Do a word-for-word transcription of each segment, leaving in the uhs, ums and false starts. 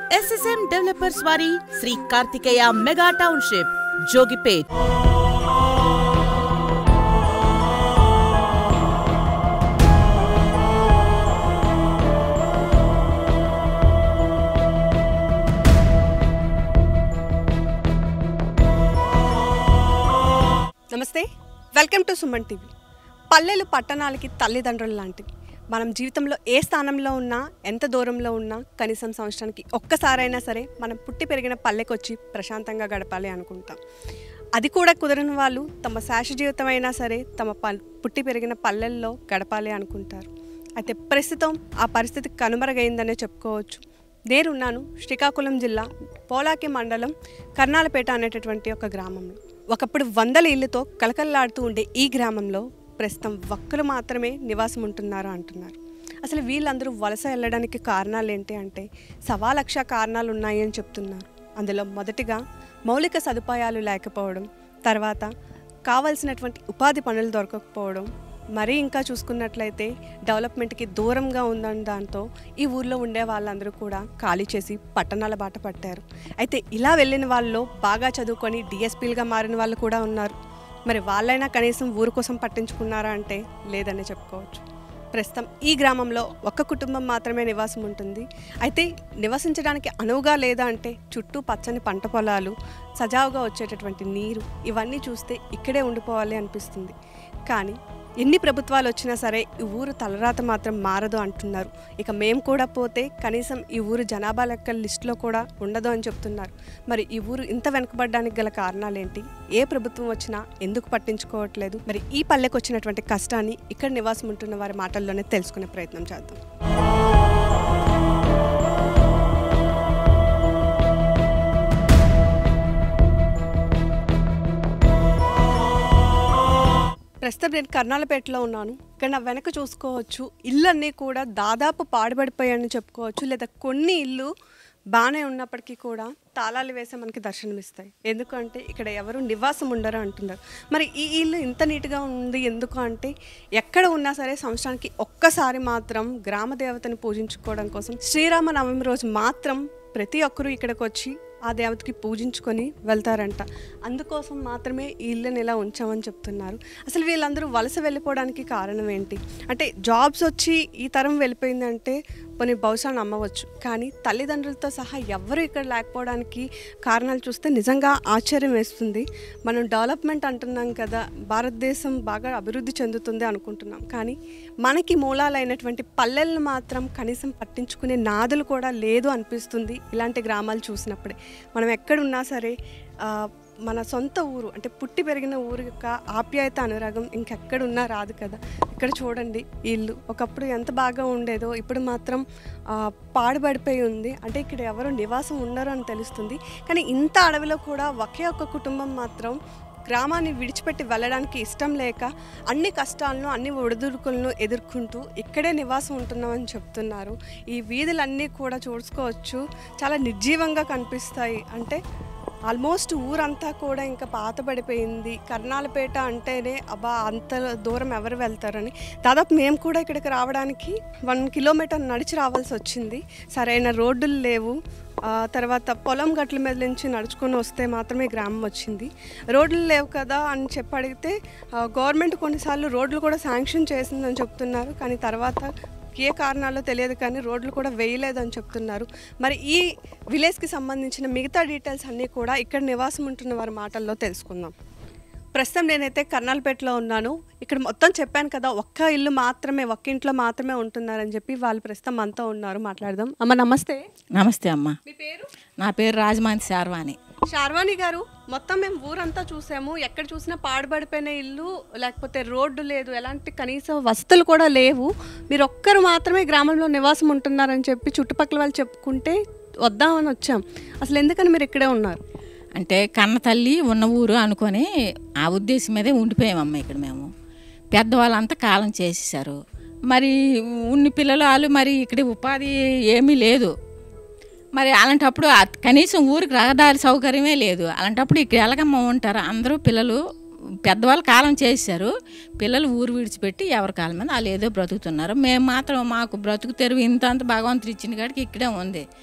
SSM developers వారి Shri Karthikeya mega township Jogipet. నమస్తే, welcome to Suman TV. పల్లెలు పట్టణాలకి తల్లిదండ్రులు లాంటివి. మనం జీవితంలో ఏ స్థానంలో ఉన్నా, ఎంత దూరంలో ఉన్నా, కనీసం సంవత్సరానికి ఒక్కసారైనా సరే మనం పుట్టి పెరిగిన పల్లెకి వచ్చి ప్రశాంతంగా గడపాలి అనుకుంటాం. అది కూడా కుదరని వాళ్ళు తమ శాశ్వత జీవితం అయినా సరే తమ పల్ పుట్టి పెరిగిన పల్లెల్లో గడపాలి అనుకుంటారు. అయితే ప్రస్తుతం ఆ పరిస్థితి కనుమరుగైందనే చెప్పుకోవచ్చు. నేనున్నాను శ్రీకాకుళం జిల్లా పోలాకి మండలం కర్నాలపేట అనేటటువంటి ఒక గ్రామంలో. ఒకప్పుడు వందల ఇళ్లతో కలకల్లాడుతూ ఉండే ఈ గ్రామంలో ప్రస్తుతం ఒక్కరు మాత్రమే నివాసం ఉంటున్నారు అంటున్నారు. అసలు వీళ్ళందరూ వలస వెళ్ళడానికి కారణాలు ఏంటి అంటే సవా లక్ష కారణాలు ఉన్నాయి అని చెప్తున్నారు. అందులో మొదటిగా మౌలిక సదుపాయాలు లేకపోవడం, తర్వాత కావాల్సినటువంటి ఉపాధి పనులు దొరకకపోవడం, మరీ ఇంకా చూసుకున్నట్లయితే డెవలప్మెంట్కి దూరంగా ఉందని దాంతో ఈ ఊర్లో ఉండే వాళ్ళందరూ కూడా ఖాళీ చేసి పట్టణాల బాట పట్టారు. అయితే ఇలా వెళ్ళిన వాళ్ళలో బాగా చదువుకొని డిఎస్పీలుగా మారిన వాళ్ళు కూడా ఉన్నారు. మరి వాళ్ళైనా కనీసం ఊరు కోసం పట్టించుకున్నారా అంటే లేదనే చెప్పుకోవచ్చు. ప్రస్తుతం ఈ గ్రామంలో ఒక్క కుటుంబం మాత్రమే నివాసం ఉంటుంది. అయితే నివసించడానికి అనువుగా లేదా అంటే చుట్టూ పచ్చని పంట పొలాలు, సజావుగా వచ్చేటటువంటి నీరు, ఇవన్నీ చూస్తే ఇక్కడే ఉండిపోవాలి అనిపిస్తుంది. కానీ ఎన్ని ప్రభుత్వాలు వచ్చినా సరే ఈ ఊరు తలరాత మాత్రం మారదు అంటున్నారు. ఇక మేము కూడా పోతే కనీసం ఈ ఊరు జనాభా లెక్కల లిస్టులో కూడా ఉండదు అని చెప్తున్నారు. మరి ఈ ఊరు ఇంత వెనుకబడడానికి గల కారణాలు ఏంటి? ఏ ప్రభుత్వం వచ్చినా ఎందుకు పట్టించుకోవట్లేదు? మరి ఈ పల్లెకు వచ్చినటువంటి కష్టాన్ని ఇక్కడ నివాసం ఉంటున్న వారి మాటల్లోనే తెలుసుకునే ప్రయత్నం చేద్దాం. ప్రస్తుతం నేను కర్నాలపేటలో ఉన్నాను. ఇక్కడ నా వెనక చూసుకోవచ్చు, ఇళ్ళన్నీ కూడా దాదాపు పాడుపడిపోయాయని చెప్పుకోవచ్చు. లేదా కొన్ని ఇల్లు బాగానే ఉన్నప్పటికీ కూడా తాళాలు వేసే మనకి దర్శనమిస్తాయి. ఎందుకంటే ఇక్కడ ఎవరు నివాసం ఉండరు అంటున్నారు. మరి ఈ ఇల్లు ఇంత నీట్గా ఉంది ఎందుకు అంటే ఎక్కడ ఉన్నా సరే సంవత్సరానికి ఒక్కసారి మాత్రం గ్రామ దేవతని పూజించుకోవడం కోసం శ్రీరామ నవమి రోజు మాత్రం ప్రతి ఒక్కరూ ఇక్కడికి వచ్చి ఆ దేవతకి పూజించుకొని వెళ్తారంట. అందుకోసం మాత్రమే ఈ ఇళ్ళని ఇలా ఉంచామని చెప్తున్నారు. అసలు వీళ్ళందరూ వలస వెళ్ళిపోవడానికి కారణం ఏంటి అంటే జాబ్స్ వచ్చి ఈ తరం వెళ్ళిపోయిందంటే కొన్ని బహుశా నమ్మవచ్చు. కానీ తల్లిదండ్రులతో సహా ఎవరు ఇక్కడ లేకపోవడానికి కారణాలు చూస్తే నిజంగా ఆశ్చర్యం వేస్తుంది. మనం డెవలప్మెంట్ అంటున్నాం కదా, భారతదేశం బాగా అభివృద్ధి చెందుతుంది అనుకుంటున్నాం. కానీ మనకి మూలాలైనటువంటి పల్లెలను మాత్రం కనీసం పట్టించుకునే నాదులు కూడా లేదు అనిపిస్తుంది ఇలాంటి గ్రామాలు చూసినప్పుడే. మనం ఎక్కడున్నా సరే మన సొంత ఊరు అంటే పుట్టి పెరిగిన ఊరు యొక్క ఆప్యాయత, అనురాగం ఇంకెక్కడున్నా రాదు కదా. ఇక్కడ చూడండి, ఇల్లు ఒకప్పుడు ఎంత బాగా ఉండేదో ఇప్పుడు మాత్రం పాడుపడిపోయి ఉంది. అంటే ఇక్కడ ఎవరు నివాసం ఉండరు అని తెలుస్తుంది. కానీ ఇంత అడవిలో కూడా ఒకే ఒక్క కుటుంబం మాత్రం గ్రామాన్ని విడిచిపెట్టి వెళ్ళడానికి ఇష్టం లేక అన్ని కష్టాలను, అన్ని ఒడిదుడుకులను ఎదుర్కొంటూ ఇక్కడే నివాసం ఉంటున్నామని చెప్తున్నారు. ఈ వీధులన్నీ కూడా చూసుకోవచ్చు, చాలా నిర్జీవంగా కనిపిస్తాయి. అంటే ఆల్మోస్ట్ ఊరంతా కూడా ఇంకా పాతబడిపోయింది. కర్నాలపేట అంటేనే అబ్బా అంత దూరం ఎవరు వెళ్తారని దాదాపు మేము కూడా ఇక్కడికి రావడానికి వన్ కిలోమీటర్ నడిచి రావాల్సి వచ్చింది. సరైన రోడ్డులు లేవు. తర్వాత పొలం గట్ల మీద నుంచి నడుచుకొని వస్తే మాత్రమే గ్రామం వచ్చింది. రోడ్లు లేవు కదా అని చెప్పి అడిగితే గవర్నమెంట్ కొన్నిసార్లు రోడ్లు కూడా శాంక్షన్ చేసిందని చెప్తున్నారు. కానీ తర్వాత ఏ కారణాల్లో తెలియదు కానీ రోడ్లు కూడా వేయలేదని చెప్తున్నారు. మరి ఈ విలేజ్కి సంబంధించిన మిగతా డీటెయిల్స్ అన్నీ కూడా ఇక్కడ నివాసం ఉంటున్న వారి మాటల్లో తెలుసుకుందాం. ప్రస్తుతం నేనైతే కర్నాలపేటలో ఉన్నాను. ఇక్కడ మొత్తం చెప్పాను కదా, ఒక్క ఇల్లు మాత్రమే, ఒక్క ఇంట్లో మాత్రమే ఉంటున్నారని చెప్పి వాళ్ళు ప్రస్తుతం మనతో ఉన్నారు. మాట్లాడదాం. అమ్మ నమస్తే. నమస్తే అమ్మ. మీ పేరు? నా పేరు రాజమాంతి శార్వాణి. శార్వాణి గారు, మొత్తం మేము ఊరంతా చూసాము. ఎక్కడ చూసినా పాడుపడిపోయిన ఇల్లు, లేకపోతే రోడ్డు లేదు, ఎలాంటి కనీస వసతులు కూడా లేవు. మీరు ఒక్కరు మాత్రమే గ్రామంలో నివాసం ఉంటున్నారని చెప్పి చుట్టుపక్కల వాళ్ళు చెప్పుకుంటే వద్దామని వచ్చాం. అసలు ఎందుకని మీరు ఇక్కడే ఉన్నారు? అంటే కన్న తల్లి ఉన్న ఊరు అనుకొని ఆ ఉద్దేశం మీదే ఉండిపోయామమ్మ. ఇక్కడ మేము పెద్దవాళ్ళంతా కాలం చేసేసారు. మరి ఉన్ని పిల్లలు వాళ్ళు మరి ఇక్కడ ఉపాధి ఏమీ లేదు. మరి అలాంటప్పుడు కనీసం ఊరికి రహదారి సౌకర్యమే లేదు. అలాంటప్పుడు ఇక్కడ ఎలాగమ్మ ఉంటారు? అందరూ పిల్లలు పెద్దవాళ్ళు కాలం చేశారు. పిల్లలు ఊరు విడిచిపెట్టి ఎవరి కాలం మీద వాళ్ళు ఏదో బ్రతుకుతున్నారు. మేము మాత్రం మాకు బ్రతుకు తెరువు ఇంత అంత భగవంతుడు ఇచ్చిన కాడికి ఇక్కడే ఉంది.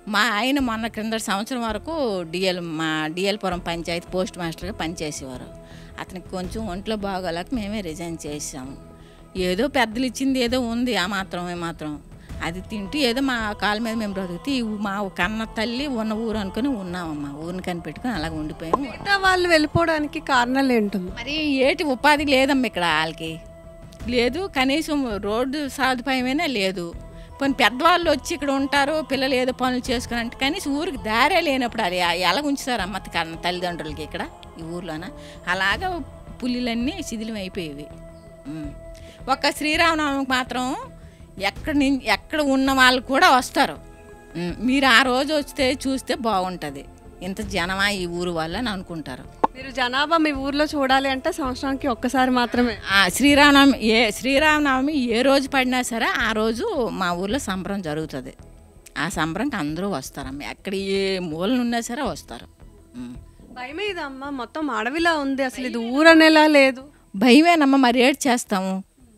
మా ఆయన మొన్న క్రింద సంవత్సరం వరకు డిఎల్ మా డిఎల్పురం పంచాయతీ పోస్ట్ మాస్టర్గా పనిచేసేవారు. అతనికి కొంచెం ఒంట్లో బాగోలేక మేమే రిజైన్ చేసాము. ఏదో పెద్దలు ఇచ్చింది ఏదో ఉంది, ఆ మాత్రం ఏ మాత్రం అది తింటూ ఏదో మా కాళ్ళ మీద మేము బ్రతుకుతూ మా కన్న తల్లి ఉన్న ఊరు అనుకుని ఉన్నామమ్మా. ఊరిని కనిపెట్టుకుని అలాగ ఉండిపోయాము. మిగతా వాళ్ళు వెళ్ళిపోవడానికి కారణాలు ఏంటమ్మా? మరి ఏటి ఉపాధి లేదమ్మా ఇక్కడ వాళ్ళకి, లేదు కనీసం రోడ్డు సదుపాయమైనా లేదు. కొన్ని పెద్దవాళ్ళు వచ్చి ఇక్కడ ఉంటారు, పిల్లలు ఏదో పనులు చేసుకుని అంటే కనీసం ఊరికి దారే లేనప్పుడు అది ఎలా ఉంచుతారు అమ్మ కన్న తల్లిదండ్రులకి ఇక్కడ ఈ ఊర్లోన. అలాగా పులిలన్నీ శిథిలం అయిపోయేవి. ఒక్క శ్రీరామనవమికి మాత్రం ఎక్కడ నుంచి ఎక్కడ ఉన్న వాళ్ళు కూడా వస్తారు. మీరు ఆ రోజు వస్తే చూస్తే బాగుంటుంది, ఇంత జనమా ఈ ఊరు వాళ్ళు అని అనుకుంటారు. మీరు జనాభా మీ ఊర్లో చూడాలి అంటే సంవత్సరానికి ఒక్కసారి మాత్రమే. శ్రీరామనవమి ఏ శ్రీరామనవమి ఏ రోజు పడినా సరే ఆ రోజు మా ఊర్లో సంబరం జరుగుతుంది. ఆ సంబరంకి అందరూ వస్తారమ్మ, ఎక్కడ ఏ మూలన ఉన్నా సరే వస్తారు. భయమేదమ్మా, మొత్తం అడవిలా ఉంది, అసలు ఇది ఊరు అనేలా లేదు. భయమేనమ్మా, మరి ఏడు చేస్తాము,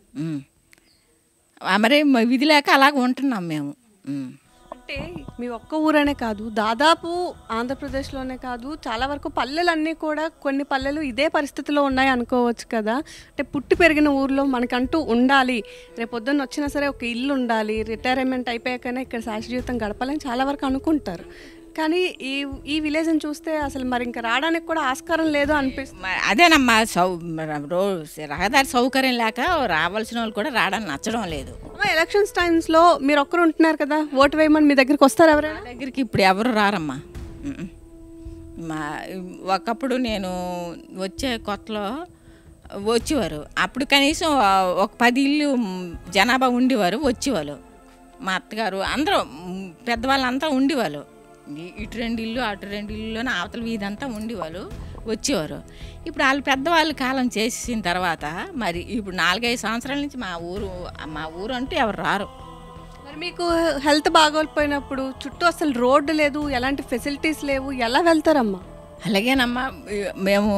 మరి విధి లేక అలాగ ఉంటున్నాం మేము. అంటే మీ ఒక్క ఊరనే కాదు, దాదాపు ఆంధ్రప్రదేశ్లోనే కాదు చాలా వరకు పల్లెలన్నీ కూడా కొన్ని పల్లెలు ఇదే పరిస్థితిలో ఉన్నాయి అనుకోవచ్చు కదా. అంటే పుట్టి పెరిగిన ఊర్లో మనకంటూ ఉండాలి, రేపు పొద్దున్న వచ్చినా సరే ఒక ఇల్లు ఉండాలి, రిటైర్మెంట్ అయిపోయాకనే ఇక్కడ శాశ్వత జీవితం గడపాలని చాలా వరకు అనుకుంటారు. కానీ ఈ ఈ విలేజ్ని చూస్తే అసలు మరి ఇంకా రావడానికి కూడా ఆస్కారం లేదు అనిపిస్తుంది. అదేనమ్మా, సౌ రో రహదారి సౌకర్యం లేక రావాల్సిన వాళ్ళు కూడా రావడానికి నచ్చడం లేదు. ఎలక్షన్స్ టైమ్స్లో మీరు ఒక్కరు ఉంటున్నారు కదా, ఓటు వేయమని మీ దగ్గరికి వస్తారు ఎవరైనా? దగ్గరికి ఇప్పుడు ఎవరు రారమ్మా. మా ఒకప్పుడు నేను వచ్చే కొత్తలో వచ్చేవారు, అప్పుడు కనీసం ఒక పది ఇల్లు జనాభా ఉండేవారు, వచ్చేవాళ్ళు. మా అత్తగారు అందరూ పెద్దవాళ్ళంతా ఉండేవాళ్ళు. ఇటు రెండు ఇల్లు అటు రెండు ఇల్లులోనే అవతల వీధంతా ఉండేవాళ్ళు, వచ్చేవారు. ఇప్పుడు వాళ్ళు పెద్దవాళ్ళు కాలం చేసిన తర్వాత మరి ఇప్పుడు నాలుగైదు సంవత్సరాల నుంచి మా ఊరు మా ఊరు అంటే ఎవరు రారు. మరి మీకు హెల్త్ బాగోకపోయినప్పుడు చుట్టూ అసలు రోడ్డు లేదు, ఎలాంటి ఫెసిలిటీస్ లేవు, ఎలా వెళ్తారమ్మా? అలాగేనమ్మా, మేము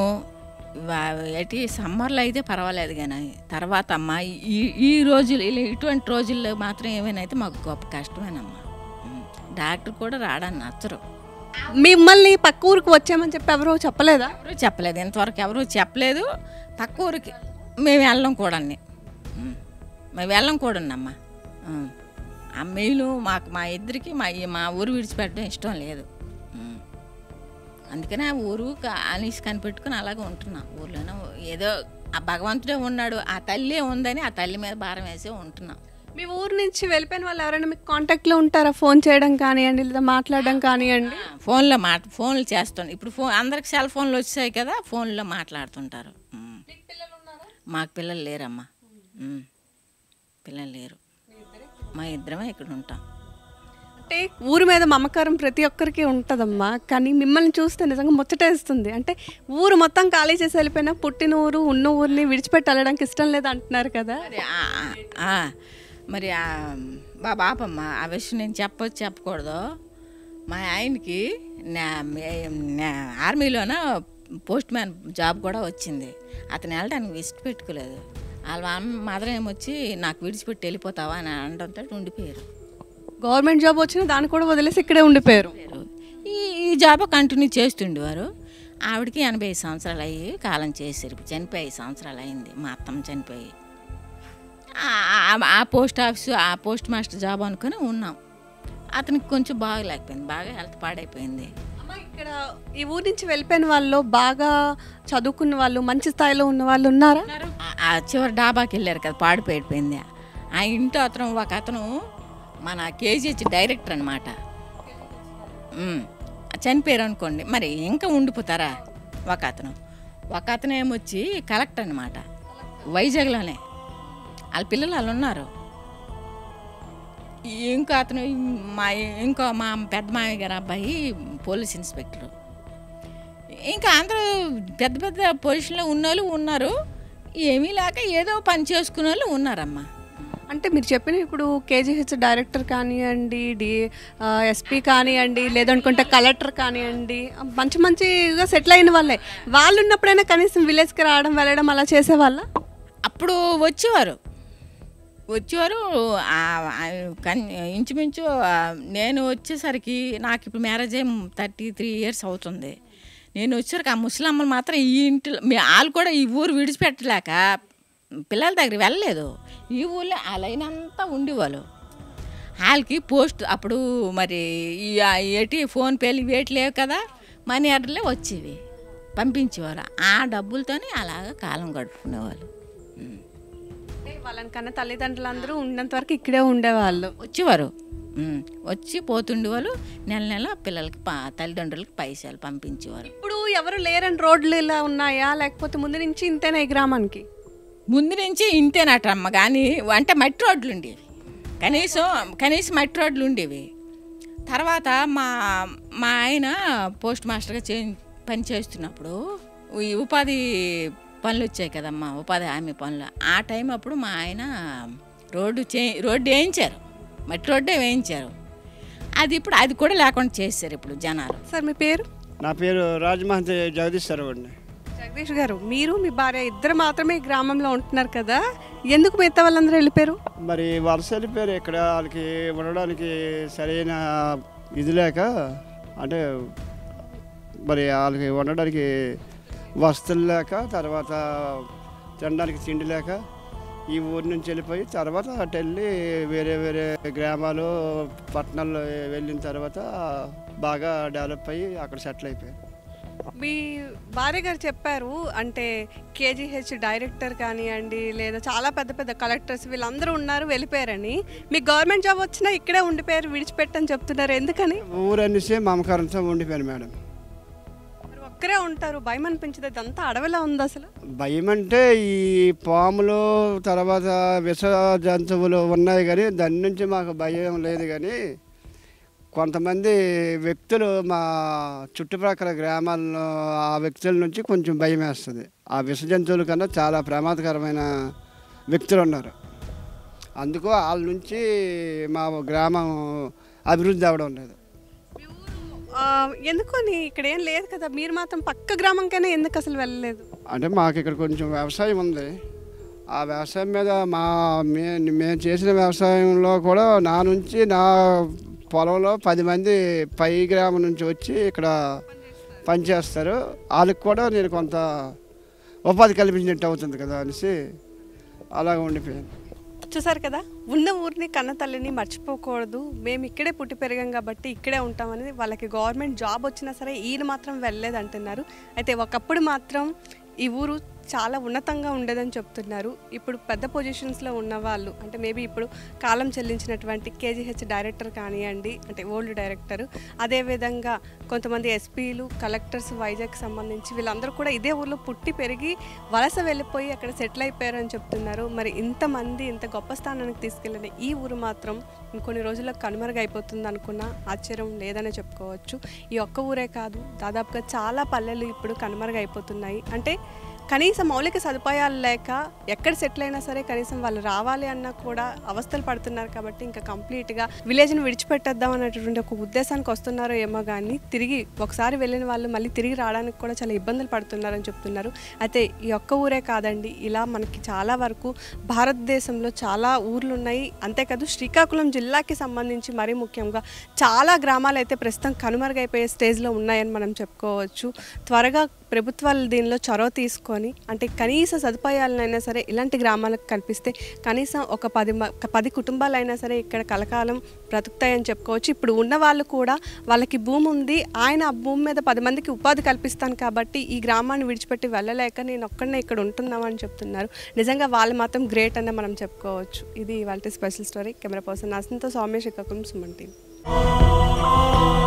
ఎటు సమ్మర్లో అయితే పర్వాలేదు, కానీ తర్వాత అమ్మ ఈ ఈ రోజులు ఇటువంటి రోజుల్లో మాత్రం ఏమైనా అయితే మాకు గొప్ప కష్టమేనమ్మా. డాక్టర్ కూడా రావడానికి నచ్చరు. మిమ్మల్ని పక్క ఊరికి వచ్చామని చెప్పి ఎవరు చెప్పలేదా? ఎవరు చెప్పలేదు, ఇంతవరకు ఎవరు చెప్పలేదు. పక్క ఊరికి మేము వెళ్ళం కూడా, మేము వెళ్ళం కూడా అమ్మా. అమ్మీలు మాకు మా ఇద్దరికి మా మా ఊరు విడిచిపెట్టడం ఇష్టం లేదు. అందుకనే ఆ ఊరు అనేసి కనిపెట్టుకుని అలాగే ఉంటున్నాం. ఊర్లోనే ఏదో ఆ భగవంతుడే ఉన్నాడు, ఆ తల్లి ఉందని ఆ తల్లి మీద భారం వేసే ఉంటున్నాం. మీ ఊరు నుంచి వెళ్ళిపోయిన వాళ్ళు ఎవరైనా మీకు కాంటాక్ట్లో ఉంటారా? ఫోన్ చేయడం కానివ్వండి, లేదా మాట్లాడడం కానివ్వండి. ఫోన్లో మాట ఫోన్లు చేస్తాను. ఇప్పుడు ఫోన్ అందరికి సెల్ ఫోన్లు వచ్చాయి కదా, ఫోన్లో మాట్లాడుతుంటారు. మాకు పిల్లలు లేరమ్మా, పిల్లలు లేరు, మా ఇద్దరమే ఇక్కడ ఉంటాం. అంటే ఊరి మీద మమకారం ప్రతి ఒక్కరికి ఉంటుందమ్మా, కానీ మిమ్మల్ని చూస్తే నిజంగా ముచ్చటేస్తుంది. అంటే ఊరు మొత్తం ఖాళీ చేసి వెళ్ళిపోయినా పుట్టిన ఊరు ఉన్న ఊరిని విడిచిపెట్టి వెళ్ళడానికి ఇష్టం లేదు అంటున్నారు కదా. మరి బా బాపమ్మ ఆ విషయం నేను చెప్పొచ్చు చెప్పకూడదు. మా ఆయనకి ఆర్మీలోన పోస్ట్ మ్యాన్ జాబ్ కూడా వచ్చింది, అతను వెళ్ళడానికి విసిట్ పెట్టుకోలేదు. వాళ్ళ మదర్ ఏమొచ్చి నాకు విడిచిపెట్టి వెళ్ళిపోతావా అని అనడంతో ఉండిపోయారు. గవర్నమెంట్ జాబ్ వచ్చినా దాన్ని కూడా వదిలేసి ఇక్కడే ఉండిపోయారు. ఈ ఈ జాబ్ కంటిన్యూ చేస్తుండేవారు. ఆవిడకి ఎనభై ఐదు సంవత్సరాలు అయ్యి కాలం చేశారు, చనిపోయి ఐదు సంవత్సరాలు అయింది మా అత్తమ్మ చనిపోయి. ఆ పోస్ట్ ఆఫీసు ఆ పోస్ట్ మాస్టర్ జాబ్ అనుకుని ఉన్నాం. అతనికి కొంచెం బాగా లేకపోయింది, బాగా హెల్త్ పాడైపోయింది. ఇక్కడ ఈ ఊరి నుంచి వెళ్ళిపోయిన వాళ్ళు బాగా చదువుకున్న వాళ్ళు మంచి స్థాయిలో ఉన్న వాళ్ళు ఉన్నారా? ఆ చివరి డాబాకి వెళ్ళారు కదా, పాడిపోయిపోయింది. ఆ ఇంట్లో అతను ఒక అతను మన కేజీహెచ్ డైరెక్టర్ అనమాట, చనిపోయారు అనుకోండి, మరి ఇంకా ఉండిపోతారా? ఒక అతను ఒక అతను ఏమొచ్చి కలెక్టర్ అనమాట, వైజాగ్లోనే. వాళ్ళ పిల్లలు వాళ్ళు ఉన్నారు. ఇంకో అతను మా ఇంకో మా పెద్ద మామయ్య గారు అబ్బాయి పోలీస్ ఇన్స్పెక్టరు. ఇంకా అందరూ పెద్ద పెద్ద పొజిషన్లో ఉన్న వాళ్ళు ఉన్నారు, ఏమీ లేక ఏదో పని చేసుకునే వాళ్ళు ఉన్నారమ్మా. అంటే మీరు చెప్పిన ఇప్పుడు కేజీహెచ్ డైరెక్టర్ కానివ్వండి, డి ఎస్పీ కానివ్వండి, లేదనుకుంటే కలెక్టర్ కానివ్వండి, మంచి మంచిగా సెటిల్ అయిన వాళ్ళే. వాళ్ళు ఉన్నప్పుడైనా కనీసం విలేజ్కి రావడం వెళ్ళడం అలా చేసేవాళ్ళ? అప్పుడు వచ్చేవారు వచ్చేవారు. ఇంచుమించు నేను వచ్చేసరికి నాకు ఇప్పుడు మ్యారేజ్ అయ్యి థర్టీ త్రీ ఇయర్స్ అవుతుంది. నేను వచ్చేసరికి ఆ ముసలమ్మలు మాత్రం ఈ ఇంట్లో వాళ్ళు కూడా ఈ ఊరు విడిచిపెట్టలేక పిల్లల దగ్గర వెళ్ళలేదు. ఈ ఊళ్ళో ఆ లైన్ అంతా ఉండేవాళ్ళు. వాళ్ళకి పోస్ట్ అప్పుడు మరి ఏటి ఫోన్పేలు వేటి లేవు కదా, మనీ ఆర్డర్లే వచ్చేవి, పంపించేవారు. ఆ డబ్బులతోనే అలాగా కాలం గడుపుకునేవాళ్ళు. వాళ్ళని కన్నా తల్లిదండ్రులందరూ ఉన్నంత వరకు ఇక్కడే ఉండేవాళ్ళు. వచ్చేవారు, వచ్చి పోతుండేవాళ్ళు. నెల నెల పిల్లలకి తల్లిదండ్రులకి పైసలు పంపించేవారు. ఇప్పుడు ఎవరు లేరని రోడ్లు ఇలా ఉన్నాయా, లేకపోతే ముందు నుంచి ఇంతేనా ఈ గ్రామానికి? ముందు నుంచి ఇంతేనటమ్మ, కానీ అంటే మట్టి రోడ్లు ఉండేవి, కనీసం కనీసం మట్టి రోడ్లు ఉండేవి. తర్వాత మా మా ఆయన పోస్ట్ మాస్టర్గా చే పని చేస్తున్నప్పుడు ఈ ఉపాధి పనులు వచ్చాయి కదమ్మా, ఉపాధి హామీ పనులు. ఆ టైం అప్పుడు మా ఆయన రోడ్డు చే రోడ్డు వేయించారు, మట్టి రోడ్డే వేయించారు. అది ఇప్పుడు అది కూడా లేకుండా చేశారు ఇప్పుడు జనాలు. సార్ మీ పేరు? నా పేరు రాజమహంతి జగదీష్ సార్ అండి. జగదీష్ గారు, మీరు మీ భార్య ఇద్దరు మాత్రమే ఈ గ్రామంలో ఉంటున్నారు కదా, ఎందుకు మిగతా వాళ్ళందరూ వెళ్ళిపోయారు? మరి వలస వెళ్ళిపోయారు. ఇక్కడ వాళ్ళకి ఉండడానికి సరైన ఇది లేక, అంటే మరి వాళ్ళకి ఉండడానికి వస్తువులు లేక, తర్వాత తినడానికి తిండి లేక ఈ ఊరి నుంచి వెళ్ళిపోయి తర్వాత అటు వెళ్ళి వేరే వేరే గ్రామాలు పట్టణాల్లో వెళ్ళిన తర్వాత బాగా డెవలప్ అయ్యి అక్కడ సెటిల్ అయిపోయారు. మీ భార్య గారు చెప్పారు, అంటే కేజీహెచ్ డైరెక్టర్ కానివ్వండి, లేదా చాలా పెద్ద పెద్ద కలెక్టర్స్ వీళ్ళందరూ ఉన్నారు వెళ్ళిపోయారని. మీకు గవర్నమెంట్ జాబ్ వచ్చినా ఇక్కడే ఉండిపోయారు, విడిచిపెట్టని చెప్తున్నారు, ఎందుకని? ఊరు అనేసి మమకారంతో ఉండిపోయాను మేడం. ఒక్కరే ఉంటారు, భయం అనిపించదు? ఇదంతా అడవిలా ఉంది అసలు. భయం అంటే ఈ పాములు తర్వాత విష జంతువులు ఉన్నాయి, కానీ దాని నుంచి మాకు భయం లేదు. కానీ కొంతమంది వ్యక్తులు మా చుట్టుప్రక్కల గ్రామాల్లో ఆ వ్యక్తుల నుంచి కొంచెం భయం వేస్తుంది. ఆ విష జంతువుల కన్నా చాలా ప్రమాదకరమైన వ్యక్తులు ఉన్నారు. అందుకు వాళ్ళ నుంచి మా గ్రామం అభివృద్ధి అవ్వడం లేదు. ఎందుకని ఇక్కడ ఏం లేదు కదా, మీరు మాత్రం పక్క గ్రామంకైనా ఎందుకు అసలు వెళ్ళలేదు? అంటే మాకు ఇక్కడ కొంచెం వ్యవసాయం ఉంది. ఆ వ్యవసాయం మీద మా మే మేము చేసిన వ్యవసాయంలో కూడా నా నుంచి నా పొలంలో పది మంది పై గ్రామం నుంచి వచ్చి ఇక్కడ పనిచేస్తారు. వాళ్ళకి కూడా నేను కొంత ఉపాధి కల్పించినట్టు అవుతుంది కదా అనేసి అలాగ ఉండిపోయాను. చూసారు కదా, ఉన్న ఊరిని కన్న తల్లిని మర్చిపోకూడదు, మేము ఇక్కడే పుట్టి పెరిగాం కాబట్టి ఇక్కడే ఉంటామని. వాళ్ళకి గవర్నమెంట్ జాబ్ వచ్చినా సరే ఈయన మాత్రం వెళ్ళలేదు అంటున్నారు. అయితే ఒకప్పుడు మాత్రం ఈ ఊరు చాలా ఉన్నతంగా ఉండేదని చెప్తున్నారు. ఇప్పుడు పెద్ద పొజిషన్స్లో ఉన్న వాళ్ళు, అంటే మేబీ ఇప్పుడు కాలం చెల్లించినటువంటి కేజీహెచ్ డైరెక్టర్ కానివ్వండి, అంటే ఓల్డ్ డైరెక్టర్, అదేవిధంగా కొంతమంది ఎస్పీలు, కలెక్టర్స్ వైజాగ్ సంబంధించి వీళ్ళందరూ కూడా ఇదే ఊర్లో పుట్టి పెరిగి వలస వెళ్ళిపోయి అక్కడ సెటిల్ అయిపోయారని చెప్తున్నారు. మరి ఇంతమంది ఇంత గొప్ప స్థానానికి తీసుకెళ్ళిన ఈ ఊరు మాత్రం ఇంకొన్ని రోజుల్లో కనుమరుగైపోతుంది అనుకున్న ఆశ్చర్యం లేదనే చెప్పుకోవచ్చు. ఈ ఒక్క ఊరే కాదు, దాదాపుగా చాలా పల్లెలు ఇప్పుడు కనుమరుగైపోతున్నాయి. అంటే కనీసం మౌలిక సదుపాయాలు లేక ఎక్కడ సెటిల్ అయినా సరే కనీసం వాళ్ళు రావాలి అన్నా కూడా అవస్థలు పడుతున్నారు. కాబట్టి ఇంకా కంప్లీట్గా విలేజ్ని విడిచిపెట్టేద్దాం అనేటువంటి ఒక ఉద్దేశానికి వస్తున్నారో ఏమో, కానీ తిరిగి ఒకసారి వెళ్ళిన వాళ్ళు మళ్ళీ తిరిగి రావడానికి కూడా చాలా ఇబ్బందులు పడుతున్నారని చెప్తున్నారు. అయితే ఈ ఒక్క ఊరే కాదండి, ఇలా మనకి చాలా వరకు భారతదేశంలో చాలా ఊర్లు ఉన్నాయి. అంతేకాదు శ్రీకాకుళం జిల్లాకి సంబంధించి మరీ ముఖ్యంగా చాలా గ్రామాలు అయితే ప్రస్తుతం కనుమరుగైపోయే స్టేజ్లో ఉన్నాయని మనం చెప్పుకోవచ్చు. త్వరగా ప్రభుత్వాలు దీనిలో చొరవ తీసుకొని, అంటే కనీస సదుపాయాలనైనా సరే ఇలాంటి గ్రామాలకు కల్పిస్తే కనీసం ఒక పది పది కుటుంబాలైనా సరే ఇక్కడ కలకాలం బ్రతుకుతాయని చెప్పుకోవచ్చు. ఇప్పుడు ఉన్న వాళ్ళు కూడా వాళ్ళకి భూమి ఉంది, ఆయన ఆ భూమి మీద పది మందికి ఉపాధి కల్పిస్తాను కాబట్టి ఈ గ్రామాన్ని విడిచిపెట్టి వెళ్ళలేక నేను ఒక్కడనే ఇక్కడ ఉంటున్నామని చెప్తున్నారు. నిజంగా వాళ్ళు మాత్రం గ్రేట్ అనే మనం చెప్పుకోవచ్చు. ఇది వాళ్ళ స్పెషల్ స్టోరీ. కెమెరా పర్సన్ అసంతో సౌమ్య శ్రీకాకుళం సుమన్ టీవీ.